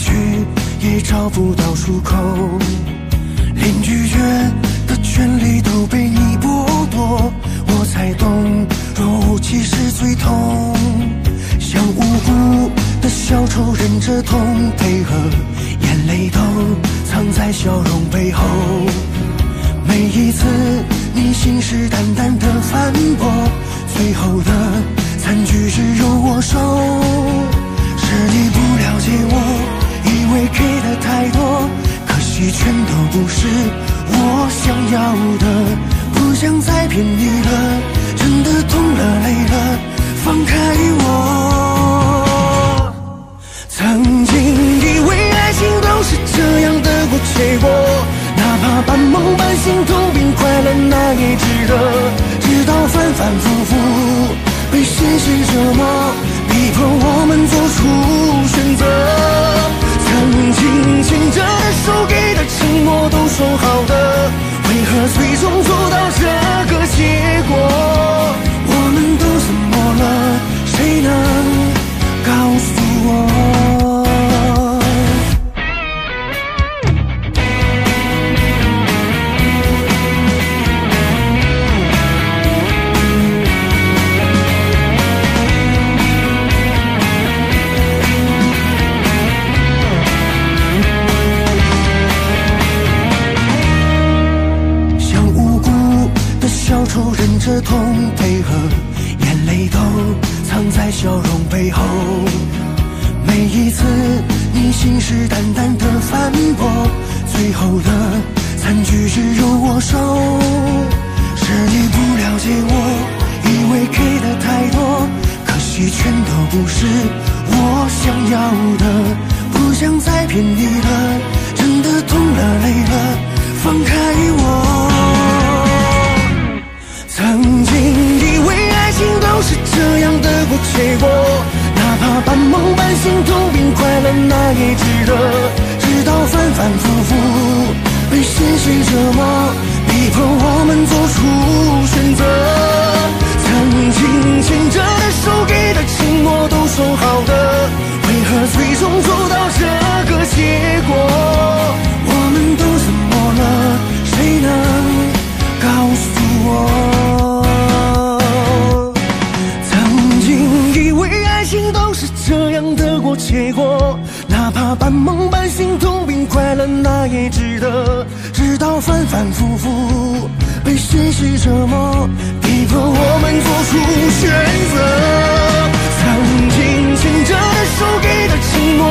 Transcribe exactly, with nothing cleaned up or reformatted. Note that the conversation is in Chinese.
去也找不到出口，连拒绝的权利都被你剥夺，我才懂若无其事最痛，像无辜的小丑忍着痛配合，眼泪都藏在笑容背后，每一次你信誓旦旦的反驳，最后的惨剧只有我受，是你不了解我，以为给的太多，可惜全都不是我想要的，不想再骗你了，真的痛了累了，放开我。曾经以为爱情都是这样得过且过，哪怕半梦半醒痛并快乐那也值得，直到反反复复被现实折磨，逼迫我们做出选择。曾经牵着的手给的承诺都说好的，为何最终走到这个结果？我们都怎么了？谁能告诉我？小丑忍着痛配合，眼泪都藏在笑容背后，每一次你信誓旦旦的反驳，最后的惨剧只有我受，是你不了解我，以为给的太多，可惜全都不是我想要的，不想再骗你了，真的痛了累了，放开我。曾经以为爱情都是这样得过且过，哪怕半梦半醒痛并快乐那也值得，直到反反复复被现实折磨，逼迫我们做出选择。曾经牵着的手给的承诺都说好的，为何最终走到这个结果？我们都怎么了？谁能告诉我？这样得过且过，哪怕半梦半醒痛并快乐那也值得，直到反反复复被现实折磨，逼迫我们做出选择。曾经牵着的手给的承诺